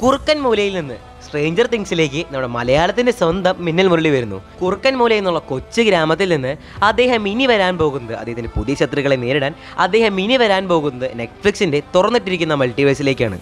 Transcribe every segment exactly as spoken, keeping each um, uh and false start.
കുറുക്കൻ മൂലയിൽ നിന്ന് സ്ട്രേഞ്ചർ തിങ്സിലേക്ക് നമ്മുടെ മലയാളത്തിന്റെ സ്വന്തം മിന്നൽ മുരളി വരുന്നു. കുറുക്കൻ മൂല എന്നുള്ള കൊച്ചു ഗ്രാമത്തിൽ നിന്ന് അദ്ദേഹം ഇനി വരാൻ പോകുന്നത്, അദ്ദേഹത്തിന്റെ പുതിയ ശത്രുക്കളെ നേരിടാൻ അദ്ദേഹം ഇനി വരാൻ പോകുന്നത് നെറ്റ്ഫ്ലിക്സിന്റെ തുറന്നിട്ടിരിക്കുന്ന മൾട്ടിവേഴ്സിലേക്കാണ്.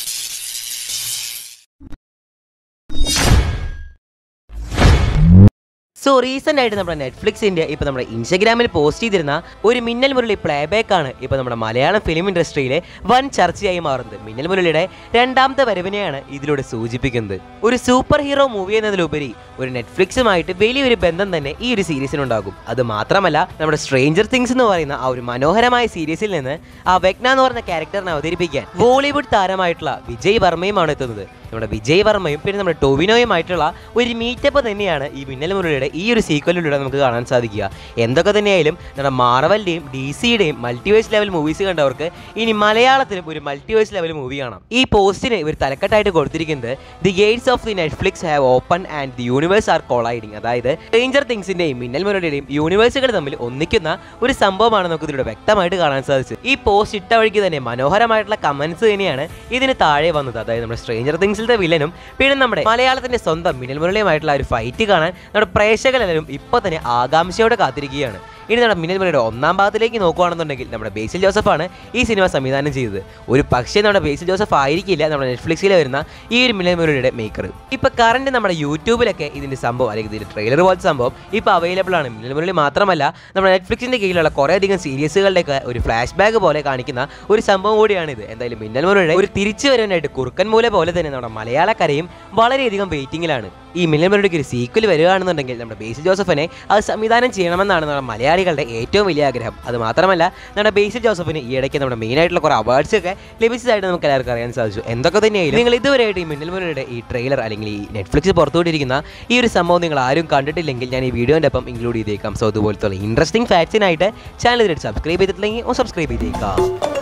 സോ റീസെൻ്റ് ആയിട്ട് നമ്മുടെ നെറ്റ്ഫ്ലിക്സിൻ്റെ ഇപ്പോൾ നമ്മുടെ ഇൻസ്റ്റഗ്രാമിൽ പോസ്റ്റ് ചെയ്തിരുന്ന ഒരു മിന്നൽ മുരളി പ്ലേബാക്കാണ് ഇപ്പോൾ നമ്മുടെ മലയാളം ഫിലിം ഇൻഡസ്ട്രിയിലെ വൻ ചർച്ചയായി മാറുന്നത്. മിന്നൽ മുരളിയുടെ രണ്ടാമത്തെ വരവിനെയാണ് ഇതിലൂടെ സൂചിപ്പിക്കുന്നത്. ഒരു സൂപ്പർ ഹീറോ മൂവി എന്നതിലുപരി ഒരു നെറ്റ്ഫ്ലിക്സുമായിട്ട് വലിയൊരു ബന്ധം തന്നെ ഈ ഒരു സീരീസിനുണ്ടാകും. അത് മാത്രമല്ല, നമ്മുടെ സ്ട്രേഞ്ചർ തിങ്സ് എന്ന് പറയുന്ന ആ ഒരു മനോഹരമായ സീരീസിൽ നിന്ന് ആ വെഗ്ന എന്ന് പറഞ്ഞ ക്യാരക്ടറിനെ അവതരിപ്പിക്കാൻ ബോളിവുഡ് താരമായിട്ടുള്ള വിജയ് വർമ്മയുമാണ് എത്തുന്നത്. നമ്മുടെ വിജയ് വർമ്മയും പിന്നെ നമ്മുടെ ടൊവിനോയുമായിട്ടുള്ള ഒരു മീറ്റപ്പ് തന്നെയാണ് ഈ മിന്നൽ മുരളിയുടെ ഈ ഒരു സീക്വലിലൂടെ നമുക്ക് കാണാൻ സാധിക്കുക. എന്തൊക്കെ തന്നെയായാലും നമ്മുടെ മാർവലിൻ്റെയും ഡി സിയുടെയും മൾട്ടിവേഴ്സ് ലെവൽ മൂവീസ് കണ്ടവർക്ക് ഇനി മലയാളത്തിലും ഒരു മൾട്ടിവേഴ്സ് ലെവൽ മൂവി കാണാം. ഈ പോസ്റ്റിന് ഇവർ തലക്കെട്ടായിട്ട് കൊടുത്തിരിക്കുന്നത് the gates of the Netflix have open and the universe are colliding. അതായത് സ്ട്രേഞ്ചർ തിങ്സിന്റെയും മിന്നൽ മുരളിയുടെയും യൂണിവേഴ്സുകൾ തമ്മിൽ ഒന്നിക്കുന്ന ഒരു സംഭവമാണ് നമുക്ക് ഇതിലൂടെ വ്യക്തമായിട്ട് കാണാൻ സാധിച്ചത്. ഈ പോസ്റ്റ് ഇട്ട വഴിക്ക് തന്നെ മനോഹരമായിട്ടുള്ള കമന്റ്സ് തന്നെയാണ് ഇതിന് താഴെ വന്നത്. അതായത് നമ്മുടെ സ്ട്രേഞ്ചർ തിങ്സിന്റെ വില്ലനും പിന്നെ നമ്മുടെ മലയാളത്തിന്റെ സ്വന്തം മിന്നൽ മുരളിയുമായിട്ടുള്ള ഒരു ഫൈറ്റ് കാണാൻ നമ്മുടെ പ്രേക്ഷകരെല്ലാവരും ഇപ്പോൾ തന്നെ ആകാംക്ഷയോടെ കാത്തിരിക്കുകയാണ്. ഇനി നമ്മുടെ മിന്നൽ മുരളിയുടെ ഒന്നാം ഭാഗത്തിലേക്ക് നോക്കുകയാണെന്നുണ്ടെങ്കിൽ നമ്മുടെ ബേസിൽ ജോസഫാണ് ഈ സിനിമ സംവിധാനം ചെയ്തത്. ഒരു പക്ഷേ നമ്മുടെ ബേസിൽ ജോസഫ് ആയിരിക്കില്ല നമ്മുടെ നെറ്റ്ഫ്ലിക്സിൽ വരുന്ന ഈ ഒരു മിന്നൽ മുരളിയുടെ മേക്കർ. ഇപ്പോൾ കറന്റ് നമ്മുടെ യൂട്യൂബിലൊക്കെ ഇതിന്റെ സംഭവം അല്ലെങ്കിൽ ഇതിന്റെ ട്രെയിലർ പോലത്തെ സംഭവം ഇപ്പോൾ അവൈലബിൾ ആണ്. മിന്നൽ മുരളി മാത്രമല്ല, നമ്മുടെ നെറ്റ്ഫ്ലിക്സിന്റെ കീഴിലുള്ള കുറേയധികം സീരീസുകളുടെയൊക്കെ ഒരു ഫ്ലാഷ് ബാക്ക് പോലെ കാണിക്കുന്ന ഒരു സംഭവം കൂടിയാണിത്. എന്തായാലും മിന്നൽ മുരളിയുടെ ഒരു തിരിച്ചു വരാനായിട്ട് കുറുക്കൻ മൂല പോലെ തന്നെ നമ്മുടെ മലയാളക്കരയും വളരെയധികം വെയിറ്റിംഗിലാണ്. ഈ മിന്നൽ മുരളിക്ക് ഒരു സീക്വൽ വരികയാണെന്നുണ്ടെങ്കിൽ നമ്മുടെ ബേസിൽ ജോസഫിനെ അത് സംവിധാനം ചെയ്യണമെന്നാണ് നമ്മുടെ മലയാളികളുടെ ഏറ്റവും വലിയ ആഗ്രഹം. അത് മാത്രമല്ല, നമ്മുടെ ബേസിൽ ജോസഫിന് ഈ ഇടയ്ക്ക് നമ്മുടെ മെയിൻ ആയിട്ടുള്ള കുറേ അവാർഡ്സ് ഒക്കെ ലഭിച്ചതായിട്ട് നമുക്ക് എല്ലാവർക്കും അറിയാൻ സാധിച്ചു. എന്തൊക്കെ തന്നെയായാലും നിങ്ങൾ ഇതുവരെയായിട്ട് ഈ മിന്നൽ മുരളിയുടെ ഈ ട്രെയിലർ അല്ലെങ്കിൽ ഈ നെറ്റ്ഫ്ലിക്സ് പുറത്തുവിട്ടിരിക്കുന്ന ഈ ഒരു സംഭവം നിങ്ങൾ ആരും കണ്ടിട്ടില്ലെങ്കിൽ ഞാൻ ഈ വീഡിയോൻ്റെ ഒപ്പം ഇൻക്ലൂഡ് ചെയ്തേക്കാം. സോ അതുപോലത്തെ ഇൻട്രസ്റ്റിംഗ് ഫാക്ട്സിനായിട്ട് ചാനൽ ഇതിനായിട്ട് സബ്സ്ക്രൈബ് ചെയ്തിട്ടില്ലെങ്കിൽ ഒന്ന് സബ്സ്ക്രൈബ് ചെയ്തേക്കാം.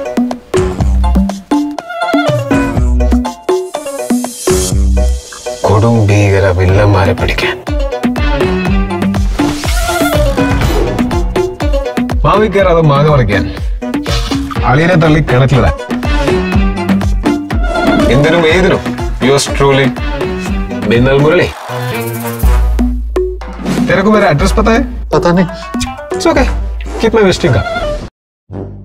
കൊടും ഭീകര വില്ലന്മാരെ പിടിക്കാൻ മാവി കയറാതെ മാങ്ങ പറിക്കാൻ അളിയനെ തള്ളി കിണറ്റിലിടാൻ എന്തിനും ഏതിനും യുവേഴ്സ് ട്രൂലി മിന്നൽ മുരളി. तेरे को मेरा एड्रेस पता है? पता नहीं. It's okay. Keep my visiting card.